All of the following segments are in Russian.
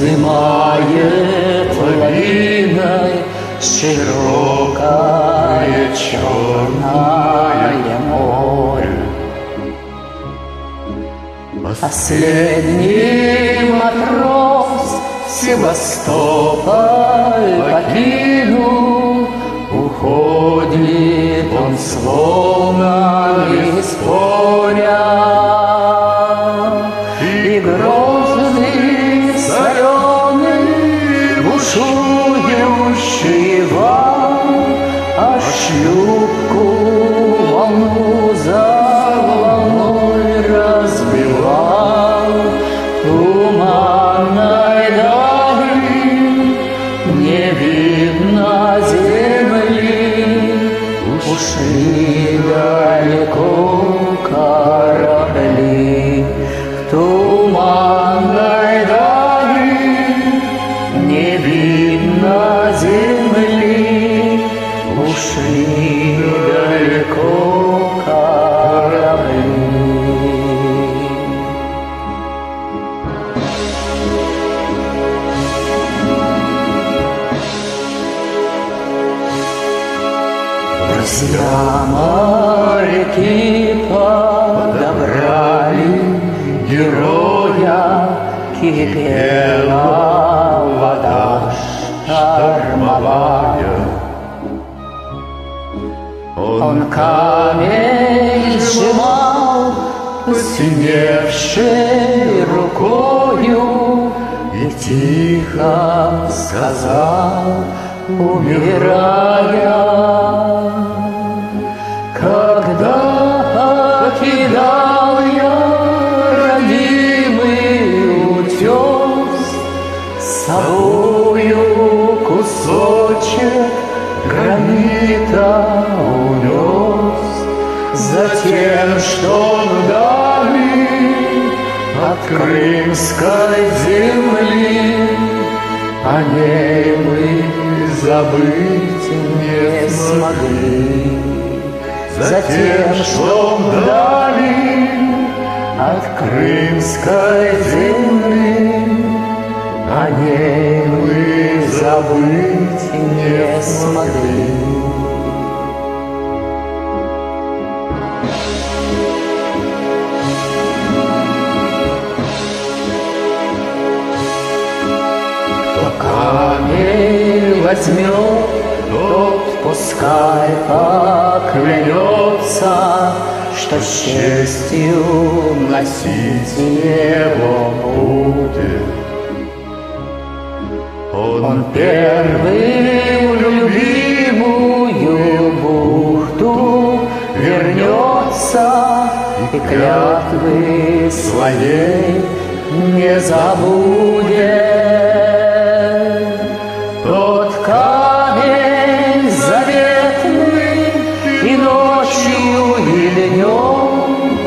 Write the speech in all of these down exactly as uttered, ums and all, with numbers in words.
вздымает лавиной широкое черное море. Последний матрос Севастополь покинул, уходит он словно из поля. И грозный, соленый, бушующий вал, а шлюпку волну за волной разбивал. Туманной дали не видно земли, ушли далеко корабли. Туманной дали не видно земли, ушли далеко корабли. Друзья моряки подобрали героя, кипела вода штормовая. Он камень сжимал посиневшей рукою и тихо сказал, умирая: когда покидал я родимый утес, с собою кусочек гранита унес, затем, что вдали от крымской земли о ней мы забыть не смогли. Затем, что вдали от крымской земли о ней мы забыть не смогли. Камень возьмет, тот пускай поклянется, что с честью носить его будет. Он первый в любимую бухту вернется и клятвы своей не забудет. Тот камень заветный и ночью, и днем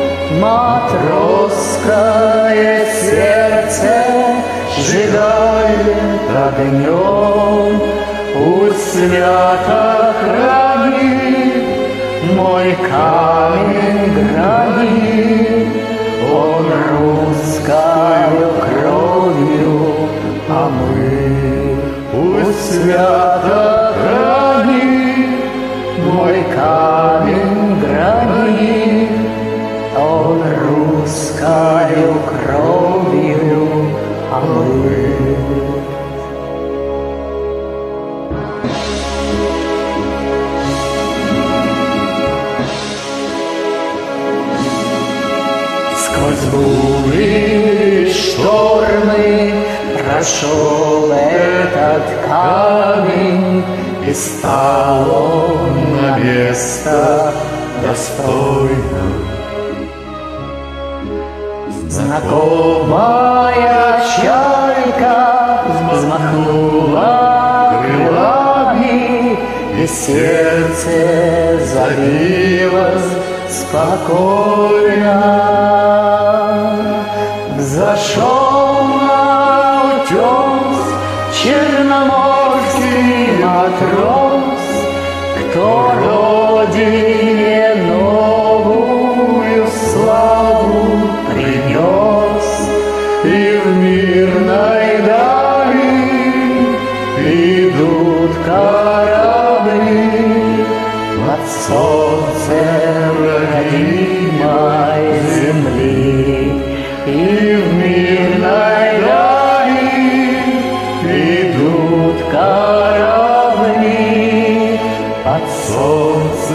матросское сердце сжигает огнем. Пусть свято хранит мой камень гранит, он русскою кровью омыт. Пусть свято хранит мой камень гранит, он русскою кровью омыт. Сквозь бури, штормы прошел этот камень, и стал он на место достойно. Знакомая чайка взмахнула крылами, и сердце забилось спокойно. Взошел на утес черноморский матрос, кто родине новую славу принес, и в мирной дали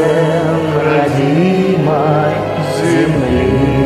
сын родимой земли.